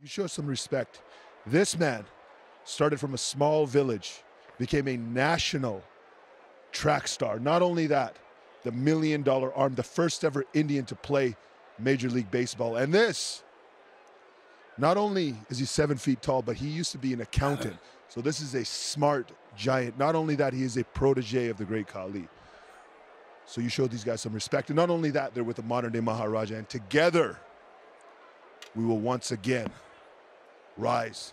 You show some respect. This man started from a small village, became a national track star. Not only that, the $1 million arm, the first ever Indian to play Major League Baseball. And this, not only is he 7 feet tall, but he used to be an accountant. So this is a smart giant. Not only that, he is a protege of the great Khali. So you show these guys some respect. And not only that, they're with the modern-day Maharaja. And together, we will once again rise,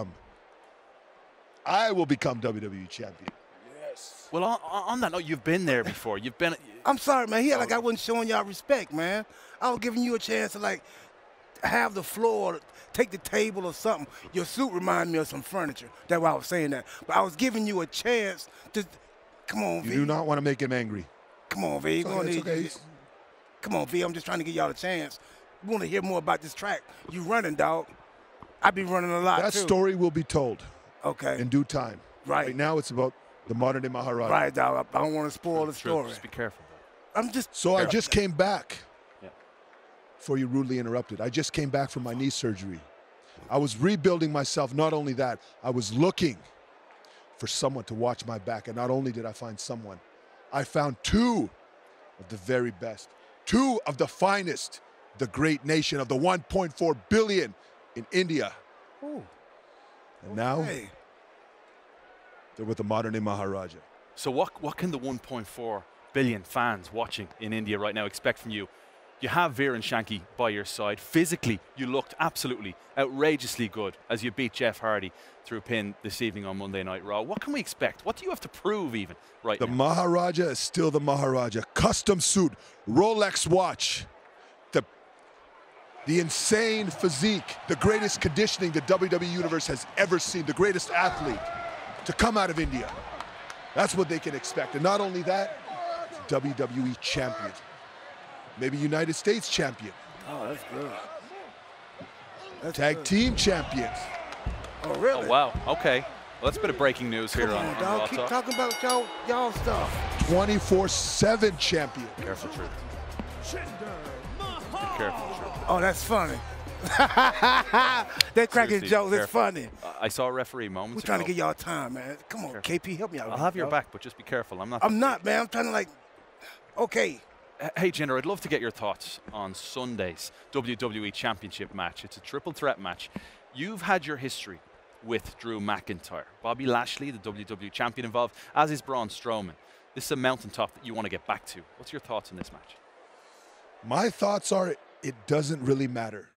I will become WWE champion. Yes. Well, on that note, you've been there before. You've been. I'm sorry, man. He like I wasn't showing y'all respect, man. I was giving you a chance to like have the floor, take the table or something. Your suit reminded me of some furniture. That's why I was saying that. But I was giving you a chance to. Come on, V. You do not want to make him angry. Come on, V. Okay. Come on, V. I'm just trying to give y'all a chance. We want to hear more about this track. You running, dog. I be running a lot, That too. story will be told. Okay. In due time. Right now, it's about the modern-day Maharaja. Right, dog. I don't want to spoil the story. Just be careful. So I just came back. Yeah. Before you rudely interrupted. I just came back from my knee surgery. I was rebuilding myself. Not only that, I was looking for someone to watch my back. And not only did I find someone, I found two of the very best. Two of the finest. The great nation of the 1.4 billion in India. Ooh. And now, they're with the modern-day Maharaja. So what can the 1.4 billion fans watching in India right now expect from you? You have Veer and Shanky by your side. Physically, you looked absolutely outrageously good as you beat Jeff Hardy through pin this evening on Monday Night Raw. What can we expect? What do you have to prove even right now? The Maharaja is still the Maharaja. Custom suit, Rolex watch, the insane physique, the greatest conditioning the WWE Universe has ever seen, the greatest athlete to come out of India. That's what they can expect. And not only that, WWE champion. Maybe United States champion. Oh, that's good. Tag team champions. Oh, really? Oh, wow. Okay. Well, that's a bit of breaking news here on dog. Raw Keep Talk. talking about y'all stuff. 24/7 champion. Careful, Truth. Be careful, Truth. Oh, that's funny. That cracking Seriously, jokes, it's careful. funny. I saw a referee moments We're trying to ago. get y'all time, man. Come on, KP, help me out. I'll have your back, but just be careful. I'm not, man. I'm trying to like, okay. Hey, Jinder, I'd love to get your thoughts on Sunday's WWE Championship match. It's a triple threat match. You've had your history with Drew McIntyre. Bobby Lashley, the WWE Champion, involved, as is Braun Strowman. This is a mountaintop that you want to get back to. What's your thoughts on this match? My thoughts are, it doesn't really matter.